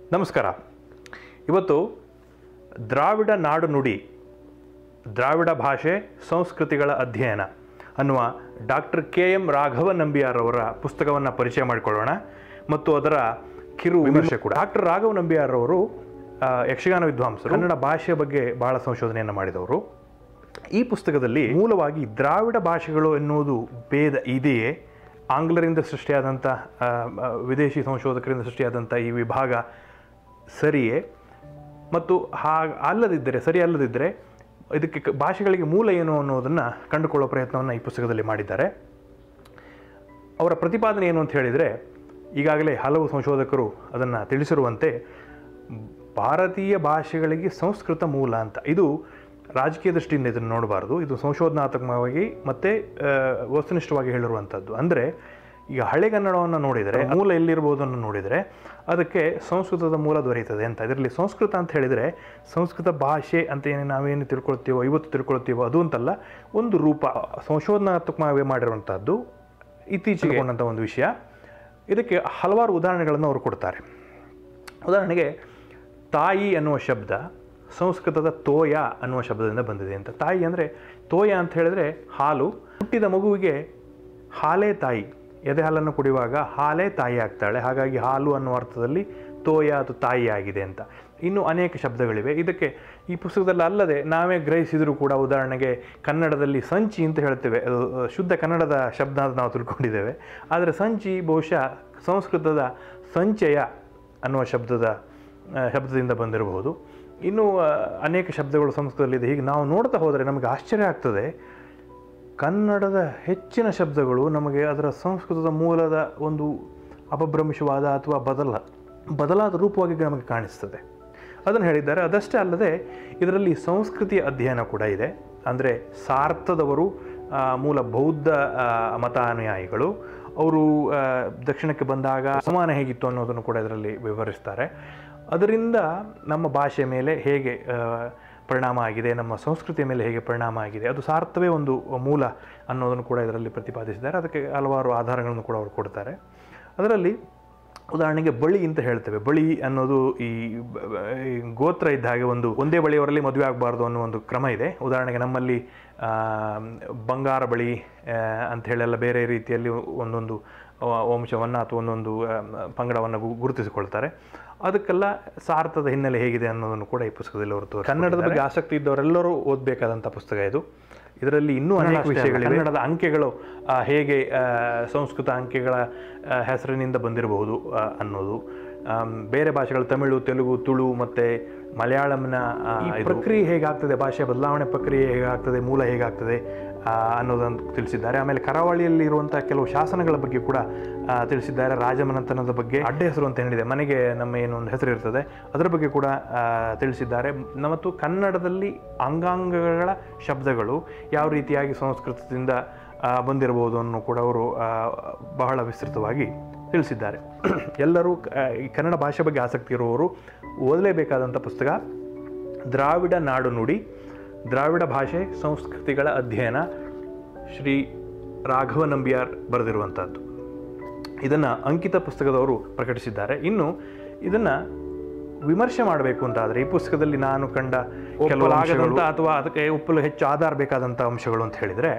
ನಮಸ್ಕಾರ. ಇವತ್ತು ದ್ರಾವಿಡ ನಾಡು ನುಡಿ, ದ್ರಾವಿಡ ಭಾಷೆ ಸಂಸ್ಕೃತಿಗಳ ಅಧ್ಯಯನ ಅನ್ನುವ ಡಾಕ್ಟರ್ KM ರಾಘವ ನಂಬಿಯಾರ್ ಅವರ ಪುಸ್ತಕವನ್ನು ಪರಿಚಯ ಮಾಡಿಕೊಳ್ಳೋಣ ಮತ್ತು ಅದರ ಕಿರು ವಿಮರ್ಶೆ ಕೂಡ. ಡಾಕ್ಟರ್ ರಾಘವ ನಂಬಿಯಾರ್ ಅವರು ಯಕ್ಷಗಾನ ವಿದ್ವಾಂಸರು, ಕನ್ನಡ ಭಾಷೆಯ ಬಗ್ಗೆ ಬಹಳ ಸಂಶೋಧನೆಯನ್ನು ಮಾಡಿದವರು. ಈ ಪುಸ್ತಕದಲ್ಲಿ ಮೂಲವಾಗಿ ದ್ರಾವಿಡ ಭಾಷೆಗಳು ಎನ್ನುವುದು ಭೇದ ಇದೆಯೇ, ಆಂಗ್ಲರಿಂದ ಸೃಷ್ಟಿಯಾದಂಥ ವಿದೇಶಿ ಸಂಶೋಧಕರಿಂದ ಸೃಷ್ಟಿಯಾದಂಥ ಈ ವಿಭಾಗ ಸರಿಯೇ, ಮತ್ತು ಸರಿ ಅಲ್ಲದಿದ್ದರೆ ಇದಕ್ಕೆ ಭಾಷೆಗಳಿಗೆ ಮೂಲ ಏನು ಅನ್ನೋದನ್ನು ಕಂಡುಕೊಳ್ಳೋ ಪ್ರಯತ್ನವನ್ನು ಈ ಪುಸ್ತಕದಲ್ಲಿ ಮಾಡಿದ್ದಾರೆ. ಅವರ ಪ್ರತಿಪಾದನೆ ಏನು ಅಂತ ಹೇಳಿದರೆ, ಈಗಾಗಲೇ ಹಲವು ಸಂಶೋಧಕರು ಅದನ್ನು ತಿಳಿಸಿರುವಂತೆ ಭಾರತೀಯ ಭಾಷೆಗಳಿಗೆ ಸಂಸ್ಕೃತ ಮೂಲ ಅಂತ. ಇದು ರಾಜಕೀಯ ದೃಷ್ಟಿಯಿಂದ ಇದನ್ನು ನೋಡಬಾರ್ದು, ಇದು ಸಂಶೋಧನಾತ್ಮಕವಾಗಿ ಮತ್ತು ವಸ್ತುನಿಷ್ಠವಾಗಿ ಹೇಳಿರುವಂಥದ್ದು. ಅಂದರೆ ಈಗ ಹಳೆಗನ್ನಡವನ್ನು ನೋಡಿದರೆ ಮೂಲ ಎಲ್ಲಿರ್ಬೋದು ಅನ್ನೋ ನೋಡಿದರೆ ಅದಕ್ಕೆ ಸಂಸ್ಕೃತದ ಮೂಲ ದೊರೆಯುತ್ತದೆ ಅಂತ. ಇದರಲ್ಲಿ ಸಂಸ್ಕೃತ ಅಂತ ಹೇಳಿದರೆ ಸಂಸ್ಕೃತ ಭಾಷೆ ಅಂತ ನಾವೇನು ತಿಳ್ಕೊಳ್ತೀವೋ, ಇವತ್ತು ತಿಳ್ಕೊಳ್ತೀವೋ ಅದು ಅಂತಲ್ಲ, ಒಂದು ರೂಪ ಸಂಶೋಧನಾತ್ಮಕವಾಗಿ ಮಾಡಿರುವಂಥದ್ದು, ಇತ್ತೀಚೆಗೆ ಕೊಂಡಂಥ ಒಂದು ವಿಷಯ. ಇದಕ್ಕೆ ಹಲವಾರು ಉದಾಹರಣೆಗಳನ್ನು ಅವರು ಕೊಡ್ತಾರೆ. ಉದಾಹರಣೆಗೆ ತಾಯಿ ಅನ್ನುವ ಶಬ್ದ ಸಂಸ್ಕೃತದ ತೋಯ ಅನ್ನುವ ಶಬ್ದದಿಂದ ಬಂದಿದೆ ಅಂತ. ತಾಯಿ ಅಂದರೆ ತೋಯ ಅಂತ ಹೇಳಿದ್ರೆ ಹಾಲು. ಹುಟ್ಟಿದ ಮಗುವಿಗೆ ಹಾಲೇ ತಾಯಿ, ಎದೆ ಹಾಲನ್ನು ಕುಡಿಯುವಾಗ ಹಾಲೇ ತಾಯಿ ಆಗ್ತಾಳೆ, ಹಾಗಾಗಿ ಹಾಲು ಅನ್ನುವ ಅರ್ಥದಲ್ಲಿ ತೋಯ ಅದು ತಾಯಿ ಆಗಿದೆ ಅಂತ. ಇನ್ನೂ ಅನೇಕ ಶಬ್ದಗಳಿವೆ. ಇದಕ್ಕೆ ಈ ಪುಸ್ತಕದಲ್ಲಿ ಅಲ್ಲದೆ ನಾವೇ ಗ್ರಹಿಸಿದರೂ ಕೂಡ, ಉದಾಹರಣೆಗೆ ಕನ್ನಡದಲ್ಲಿ ಸಂಚಿ ಅಂತ ಹೇಳ್ತೇವೆ, ಅದು ಶುದ್ಧ ಕನ್ನಡದ ಶಬ್ದ ಅಂತ ನಾವು ತಿಳ್ಕೊಂಡಿದ್ದೇವೆ. ಆದರೆ ಸಂಚಿ ಬಹುಶಃ ಸಂಸ್ಕೃತದ ಸಂಚಯ ಅನ್ನುವ ಶಬ್ದದಿಂದ ಬಂದಿರಬಹುದು. ಇನ್ನೂ ಅನೇಕ ಶಬ್ದಗಳು ಸಂಸ್ಕೃತದಲ್ಲಿದೆ. ಹೀಗೆ ನಾವು ನೋಡ್ತಾ ಹೋದರೆ ನಮಗೆ ಆಶ್ಚರ್ಯ ಆಗ್ತದೆ. ಕನ್ನಡದ ಹೆಚ್ಚಿನ ಶಬ್ದಗಳು ನಮಗೆ ಅದರ ಸಂಸ್ಕೃತದ ಮೂಲದ ಒಂದು ಅಪಭ್ರಂಶವಾದ ಅಥವಾ ಬದಲಾದ ರೂಪವಾಗಿ ನಮಗೆ ಕಾಣಿಸ್ತದೆ. ಅದನ್ನು ಹೇಳಿದ್ದಾರೆ. ಅದಷ್ಟೇ ಅಲ್ಲದೆ ಇದರಲ್ಲಿ ಸಂಸ್ಕೃತಿಯ ಅಧ್ಯಯನ ಕೂಡ ಇದೆ. ಅಂದರೆ ಸಾರ್ಥದವರು ಮೂಲ ಬೌದ್ಧ ಮತಾನುಯಾಯಿಗಳು, ಅವರು ದಕ್ಷಿಣಕ್ಕೆ ಬಂದಾಗ ಸಮಾನ ಹೇಗಿತ್ತು ಅನ್ನೋದನ್ನು ಕೂಡ ಇದರಲ್ಲಿ ವಿವರಿಸ್ತಾರೆ. ಅದರಿಂದ ನಮ್ಮ ಭಾಷೆ ಮೇಲೆ ಹೇಗೆ ಪರಿಣಾಮ ಆಗಿದೆ, ನಮ್ಮ ಸಂಸ್ಕೃತಿಯ ಮೇಲೆ ಹೇಗೆ ಪರಿಣಾಮ ಆಗಿದೆ, ಅದು ಸಾರ್ಥವೇ ಒಂದು ಮೂಲ ಅನ್ನೋದನ್ನು ಕೂಡ ಇದರಲ್ಲಿ ಪ್ರತಿಪಾದಿಸಿದ್ದಾರೆ. ಅದಕ್ಕೆ ಹಲವಾರು ಆಧಾರಗಳನ್ನು ಕೂಡ ಅವರು ಕೊಡ್ತಾರೆ. ಅದರಲ್ಲಿ ಉದಾಹರಣೆಗೆ ಬಳಿ ಅಂತ ಹೇಳ್ತೇವೆ. ಬಳಿ ಅನ್ನೋದು ಈ ಗೋತ್ರ ಇದ್ದ ಹಾಗೆ, ಒಂದೇ ಬಳಿಯವರಲ್ಲಿ ಮದುವೆ ಆಗಬಾರ್ದು ಅನ್ನೋ ಒಂದು ಕ್ರಮ ಇದೆ. ಉದಾಹರಣೆಗೆ ನಮ್ಮಲ್ಲಿ ಬಂಗಾರ ಬಳಿ ಅಂತ ಹೇಳೆಲ್ಲ ಬೇರೆ ರೀತಿಯಲ್ಲಿ ಒಂದೊಂದು ವಂಶವನ್ನು ಅಥವಾ ಒಂದೊಂದು ಪಂಗಡವನ್ನು ಗುರುತಿಸಿಕೊಳ್ತಾರೆ. ಅದಕ್ಕೆಲ್ಲ ಸಾರ್ಥದ ಹಿನ್ನೆಲೆ ಹೇಗಿದೆ ಅನ್ನೋದನ್ನು ಕೂಡ ಈ ಪುಸ್ತಕದಲ್ಲಿ ಅವರು ತೋರಿಸ್ತಾರೆ. ಕನ್ನಡದ ಬಗ್ಗೆ ಆಸಕ್ತಿ ಇದ್ದವರೆಲ್ಲರೂ ಓದಬೇಕಾದಂಥ ಪುಸ್ತಕ ಇದು. ಇದರಲ್ಲಿ ಇನ್ನೂ ಅನೇಕ ವಿಷಯಗಳಿವೆ. ಕನ್ನಡದ ಅಂಕೆಗಳು ಹೇಗೆ ಸಂಸ್ಕೃತ ಅಂಕೆಗಳ ಹೆಸರಿನಿಂದ ಬಂದಿರಬಹುದು ಅನ್ನೋದು, ಬೇರೆ ಭಾಷೆಗಳು ತಮಿಳು, ತೆಲುಗು, ತುಳು ಮತ್ತು ಮಲಯಾಳಂನ ಪ್ರಕ್ರಿಯೆ ಹೇಗಾಗ್ತದೆ, ಭಾಷೆಯ ಬದಲಾವಣೆ ಪ್ರಕ್ರಿಯೆ ಹೇಗಾಗ್ತದೆ, ಮೂಲ ಹೇಗಾಗ್ತದೆ ಅನ್ನೋದನ್ನು ತಿಳಿಸಿದ್ದಾರೆ. ಆಮೇಲೆ ಕರಾವಳಿಯಲ್ಲಿ ಇರುವಂಥ ಕೆಲವು ಶಾಸನಗಳ ಬಗ್ಗೆ ಕೂಡ ತಿಳಿಸಿದ್ದಾರೆ. ರಾಜಮನೆತನದ ಬಗ್ಗೆ, ಅಡ್ಡ ಹೆಸರು ಅಂತ ಏನಿದೆ, ಮನೆಗೆ ನಮ್ಮ ಏನೊಂದು ಹೆಸರು ಇರ್ತದೆ, ಅದರ ಬಗ್ಗೆ ಕೂಡ ತಿಳಿಸಿದ್ದಾರೆ. ಮತ್ತು ಕನ್ನಡದಲ್ಲಿ ಅಂಗಾಂಗಗಳ ಶಬ್ದಗಳು ಯಾವ ರೀತಿಯಾಗಿ ಸಂಸ್ಕೃತದಿಂದ ಬಂದಿರಬಹುದು ಅನ್ನೋ ಕೂಡ ಅವರು ಬಹಳ ವಿಸ್ತೃತವಾಗಿ ತಿಳಿಸಿದ್ದಾರೆ. ಎಲ್ಲರೂ ಈ ಕನ್ನಡ ಭಾಷೆ ಬಗ್ಗೆ ಆಸಕ್ತಿ ಇರುವವರು ಓದಲೇಬೇಕಾದಂಥ ಪುಸ್ತಕ ದ್ರಾವಿಡ ನಾಡು ನುಡಿ, ದ್ರಾವಿಡ ಭಾಷೆ ಸಂಸ್ಕೃತಿಗಳ ಅಧ್ಯಯನ, ಶ್ರೀ ರಾಘವ ನಂಬಿಯಾರ್ ಬರೆದಿರುವಂಥದ್ದು. ಇದನ್ನು ಅಂಕಿತ ಪುಸ್ತಕದವರು ಪ್ರಕಟಿಸಿದ್ದಾರೆ. ಇನ್ನು ಇದನ್ನು ವಿಮರ್ಶೆ ಮಾಡಬೇಕು ಅಂತಾದರೆ ಈ ಪುಸ್ತಕದಲ್ಲಿ ನಾನು ಕಂಡ ಕೆಲವು ಅಥವಾ ಅದಕ್ಕೆ ಒಪ್ಪಲು ಹೆಚ್ಚು ಆಧಾರ ಬೇಕಾದಂಥ ಅಂಶಗಳು ಅಂತ ಹೇಳಿದರೆ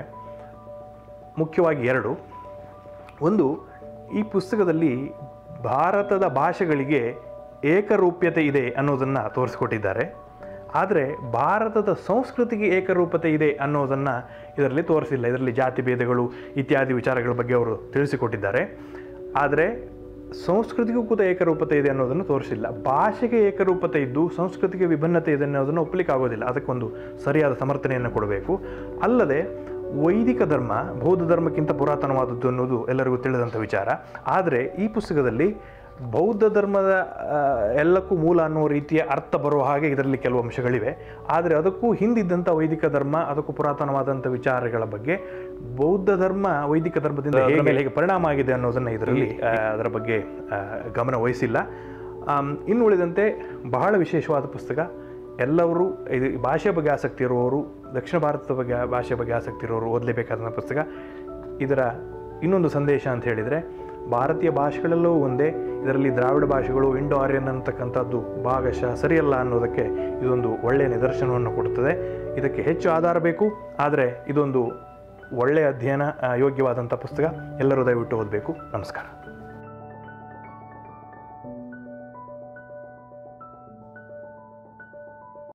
ಮುಖ್ಯವಾಗಿ ಎರಡು. ಒಂದು, ಈ ಪುಸ್ತಕದಲ್ಲಿ ಭಾರತದ ಭಾಷೆಗಳಿಗೆ ಏಕರೂಪ್ಯತೆ ಇದೆ ಅನ್ನೋದನ್ನು ತೋರಿಸಿಕೊಟ್ಟಿದ್ದಾರೆ. ಆದರೆ ಭಾರತದ ಸಂಸ್ಕೃತಿಗೆ ಏಕರೂಪತೆ ಇದೆ ಅನ್ನೋದನ್ನು ಇದರಲ್ಲಿ ತೋರಿಸಿಲ್ಲ. ಇದರಲ್ಲಿ ಜಾತಿ ಭೇದಗಳು ಇತ್ಯಾದಿ ವಿಚಾರಗಳ ಬಗ್ಗೆ ಅವರು ತಿಳಿಸಿಕೊಟ್ಟಿದ್ದಾರೆ. ಆದರೆ ಸಂಸ್ಕೃತಿಗೂ ಕೂಡ ಏಕರೂಪತೆ ಇದೆ ಅನ್ನೋದನ್ನು ತೋರಿಸಿಲ್ಲ. ಭಾಷೆಗೆ ಏಕರೂಪತೆ ಇದ್ದು ಸಂಸ್ಕೃತಿಗೆ ವಿಭಿನ್ನತೆ ಇದೆ ಅನ್ನೋದನ್ನು ಒಪ್ಪಲಿಕ್ಕೆ ಆಗೋದಿಲ್ಲ. ಅದಕ್ಕೊಂದು ಸರಿಯಾದ ಸಮರ್ಥನೆಯನ್ನು ಕೊಡಬೇಕು. ಅಲ್ಲದೆ ವೈದಿಕ ಧರ್ಮ ಬೌದ್ಧ ಧರ್ಮಕ್ಕಿಂತ ಪುರಾತನವಾದದ್ದು ಅನ್ನೋದು ಎಲ್ಲರಿಗೂ ತಿಳಿದಂಥ ವಿಚಾರ. ಆದರೆ ಈ ಪುಸ್ತಕದಲ್ಲಿ ಬೌದ್ಧ ಧರ್ಮದ ಎಲ್ಲಕ್ಕೂ ಮೂಲ ಅನ್ನೋ ರೀತಿಯ ಅರ್ಥ ಬರುವ ಹಾಗೆ ಇದರಲ್ಲಿ ಕೆಲವು ಅಂಶಗಳಿವೆ. ಆದರೆ ಅದಕ್ಕೂ ಹಿಂದಿದ್ದಂಥ ವೈದಿಕ ಧರ್ಮ, ಅದಕ್ಕೂ ಪುರಾತನವಾದಂಥ ವಿಚಾರಗಳ ಬಗ್ಗೆ, ಬೌದ್ಧ ಧರ್ಮ ವೈದಿಕ ಧರ್ಮದಿಂದ ಹೇಗೆ ಪರಿಣಾಮ ಆಗಿದೆ ಅನ್ನೋದನ್ನು ಇದರಲ್ಲಿ ಅದರ ಬಗ್ಗೆ ಗಮನ ವಹಿಸಿಲ್ಲ. ಇನ್ನು ಉಳಿದಂತೆ ಬಹಳ ವಿಶೇಷವಾದ ಪುಸ್ತಕ. ಎಲ್ಲರೂ ಇದು ಭಾಷೆ ಬಗ್ಗೆ ಆಸಕ್ತಿ ಇರುವವರು, ದಕ್ಷಿಣ ಭಾರತದ ಬಗ್ಗೆ ಭಾಷೆ ಬಗ್ಗೆ ಆಸಕ್ತಿ ಇರೋರು ಓದಲೇಬೇಕಾದ ಪುಸ್ತಕ. ಇದರ ಇನ್ನೊಂದು ಸಂದೇಶ ಅಂತ ಹೇಳಿದರೆ, ಭಾರತೀಯ ಭಾಷೆಗಳಲ್ಲೂ ಒಂದೇ, ಇದರಲ್ಲಿ ದ್ರಾವಿಡ ಭಾಷೆಗಳು ಇಂಡೋ ಆರ್ಯನ್ ಅಂತಕ್ಕಂಥದ್ದು ಭಾಗಶಃ ಸರಿಯಲ್ಲ ಅನ್ನೋದಕ್ಕೆ ಇದೊಂದು ಒಳ್ಳೆಯ ನಿದರ್ಶನವನ್ನು ಕೊಡುತ್ತದೆ. ಇದಕ್ಕೆ ಹೆಚ್ಚು ಆಧಾರ ಬೇಕು, ಆದರೆ ಇದೊಂದು ಒಳ್ಳೆಯ ಅಧ್ಯಯನ ಯೋಗ್ಯವಾದಂಥ ಪುಸ್ತಕ. ಎಲ್ಲರೂ ದಯವಿಟ್ಟು ಓದಬೇಕು. ನಮಸ್ಕಾರ.